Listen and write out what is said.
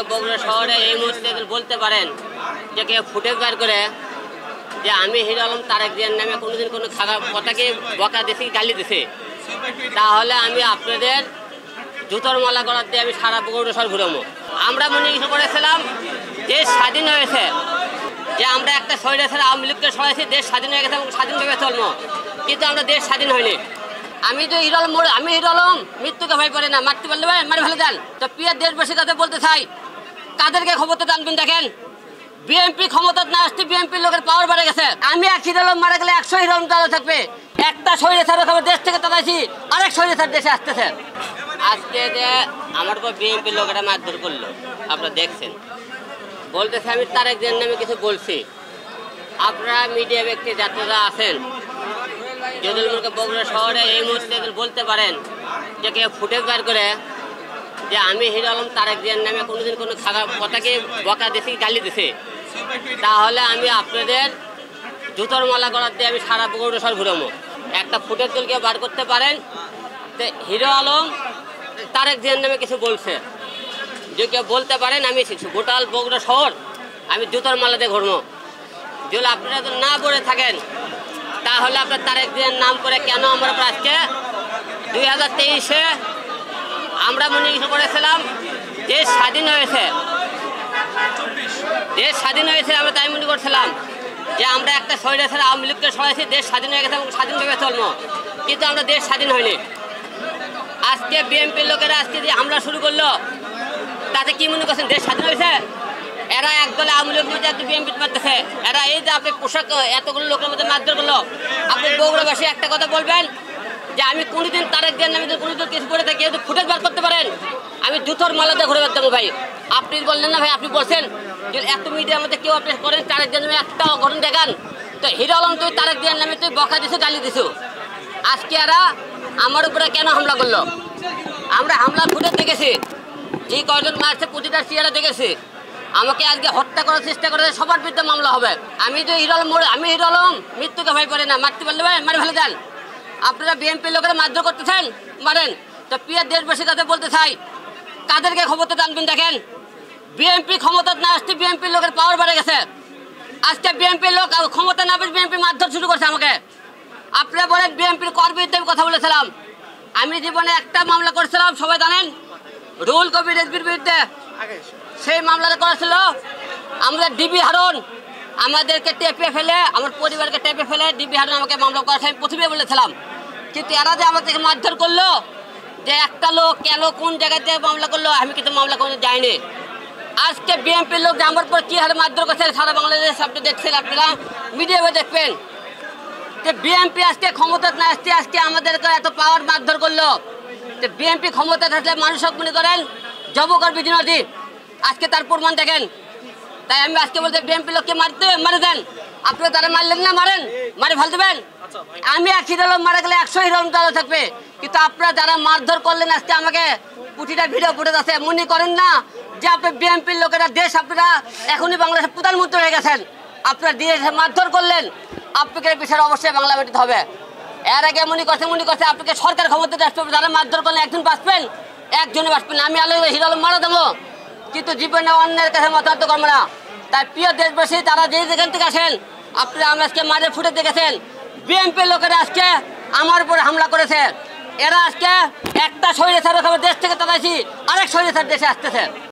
বগুড়া শহরে এই মুহূর্তে বলতে পারেন যে কেউ ফুটেজ বার করে যে আমি হিরো আলম তারেক জিয়ার নামে কোনোদিন কোনো খারাপ কথাকে বকা দিছি গালি দিছে, তাহলে আমি আপনাদের জুতোর মালা করার দিয়ে আমি সারা বগুড়া শহর ঘুরবো। আমরা মনে করেছিলাম দেশ স্বাধীন হয়েছে, যে আমরা একটা স্বৈরাচার আওয়ামী লীগকে সরাইছি, দেশ স্বাধীন হয়ে গেছে এবং স্বাধীনভাবে চলবো, কিন্তু আমরা দেশ স্বাধীন হয়নি। আমি তো হিরো আলম, আমি হিরো আলম মৃত্যুকে ভয় করে না, মারতে পারলে মারে ফেলে দেন। তো প্রিয় দেশবাসীর কাছে বলতে চাই, কাদেরকে ক্ষমতা টানবেন দেখেন। বিএনপি ক্ষমতা না আসতে বিএনপির লোকের পাওয়ার বেড়ে গেছে। আমি এক হিরো আলম মারা গেলে 100 হিরো আলম তারা থাকবে। একটা স্বৈরাচার দেশ থেকে তাড়াইছি, আরেক স্বৈরাচার দেশে আসতেছে। আজকে যে আমার উপর বিএনপির লোকেরা মারধর করলো আপনারা দেখছেন, বলতেছে আমি তারেক জিয়ার নামে কিছু বলছি। আপনারা মিডিয়া ব্যক্তি যাত্রীরা আছেন, যদি বগুড়া শহরে এই মুহূর্তে বলতে পারেন যে কেউ ফুটেজ বার করে যে আমি হিরো আলম তারেক জিয়ার নামে কোনোদিন কোনো খারাপ কথাকে বকা দিছি গালি দিছে, তাহলে আমি আপনাদের জুতোর মালা করার দিয়ে আমি সারা বগুড়া শহর ঘুরবো। একটা ফুটেজ তুলকে বার করতে পারেন যে হিরো আলম তারেক জিয়ার নামে কিছু বলছে, যে কেউ বলতে পারেন আমি গোটাল বগুড়া শহর আমি জুতোর মালা দিয়ে ঘুরবো। যদি আপনারা তো না বলে থাকেন, তাহলে আপনার তারেক জিয়ার নাম করে কেন আমরা আজকে 2023-এ আমরা মনে করেছিলাম দেশ স্বাধীন হয়েছে, দেশ স্বাধীন হয়েছে, আমরা তাই মনে করছিলাম যে আমরা একটা স্বৈরাচার আওয়ামী লীগকে সরাইছি, দেশ স্বাধীন হয়ে গেছে এবং স্বাধীনভাবে চলবো, কিন্তু আমরা দেশ স্বাধীন হয়নি। আজকে বিএনপির লোকেরা আজকে যে হামলা শুরু করলো, তাতে কি মনে করছেন দেশ স্বাধীন হয়েছে? এরা একদলে আওয়ামী লীগের মধ্যে একটু বিএনপি মারতেছে। এরা এই যে আপনি পোশাক এতগুলো লোকের মধ্যে মারধর করলো, আপনি বগুড়াবাসী একটা কথা বলবেন যে আমি কোনোদিন তারেক জিয়ার নামে কোনোদিন কিছু করে থাকি, যদি ফুটেজ বার করতে পারেন আমি জুতোর মালাতে ঘুরে বেড়াতাম। ভাই আপনি বললেন না, ভাই আপনি বলছেন যে এত মিডিয়ার মধ্যে কেউ আপনি করেন তারেক জিয়ার নামে একটা ঘটনা দেখান, তো হিরো আলম তুই তারেক জিয়ার নামে তুই বকা দিছো গালি দিছো, আজকে এরা আমার উপরে কেন হামলা করলো? আমরা হামলার ফুটেজ দেখেছি, যে কয়জন মারছে প্রতিটা চেহারা দেখেছি। আমাকে আজকে হত্যা করার চেষ্টা করে সবার বিরুদ্ধে মামলা হবে। আমি তো হিরো আলম, আমি হিরো আলম মৃত্যুকে ভয় করে না, মারতে পারলে মারে ফেলে দেন। আপনারা বিএনপির লোকেরা মারধর করতেছেন, মারেন। তো প্রিয় দেশবাসীর কাছে বলতে চাই, কাদেরকে ক্ষমতা টানবেন দেখেন। বিএনপি ক্ষমতা না আসতে বিএনপির লোকের পাওয়ার বেড়ে গেছে। আজকে বিএনপির লোক ক্ষমতা না পেয়ে বিএনপি মারধর শুরু করছে আমাকে। আপনারা বলেন বিএনপির কর বিরুদ্ধে কথা বলেছিলাম, আমি জীবনে একটা মামলা করেছিলাম, সবাই জানেন, রুহুল কবির রেজভির বিরুদ্ধে। সেই মামলাটা করেছিল আমাদের ডিবি হারুন, আমাদেরকে টেপে ফেলে, আমার পরিবারকে টেপে ফেলে ডিবি হারুন আমাকে মামলা করেছে, আমি প্রথমে বলেছিলাম। কিন্তু এরা যে আমাদেরকে মারধর করলো, যে একটা লোক কেন কোন জায়গাতে মামলা করলো, আমি কিন্তু মামলা করে যাইনি। আজকে বিএনপির লোক যে আমার উপর কী হারে মারধর করছে সারা বাংলাদেশ আপনি দেখছেন, আপনারা মিডিয়াতে দেখবেন যে বিএনপি আজকে ক্ষমতা না আসতে আজকে আমাদেরকে এত পাওয়ার মারধর করলো। যে বিএনপি ক্ষমতা থাকলে মানুষ মনে করেন জব করবি দিনটি, আজকে তার প্রমাণ দেখেন। তাই আমি আজকে বলতে বিএনপি লোককে মারে দেন, আপনারা তারা মারলেন না, মারেন, মারে ফেল দেবেন। আমি এক হিরো আলম মারা গেলে 100 হিরো আলম তারা থাকবে, কিন্তু আপনারা যারা মারধর করলেন আজকে আমাকে প্রতিটা ভিডিও ফুটেজ আছে, মনে করেন না যে আপনি বিএনপির লোকেরা দেশ আপনারা এখনই বাংলাদেশের প্রধানমন্ত্রী হয়ে গেছেন, আপনারা দেশে মারধর করলেন, আপনাকে বিচার অবশ্যই বাংলা মাটিতে হবে। এর আগে মনে করছে আপনাকে সরকার ক্ষমতাতে আসতে হবে, যারা মারধর করলে একজন বাঁচবেন, একজনে বাঁচবেন। আমি হিরো আলম মারা দেবো, কিন্তু জীবনে অন্যের কাছে মতামত করবো না। তাই প্রিয় দেশবাসী, তারা যেখান থেকে আসেন, আপনারা আমি আজকে মাঝে ফুটে দেখেছেন বিএনপির লোকেরা আজকে আমার উপর হামলা করেছে। এরা আজকে একটা স্বৈরাচার দেশ থেকে তাড়াইছি, আরেক স্বৈরাচার দেশে আসতেছে।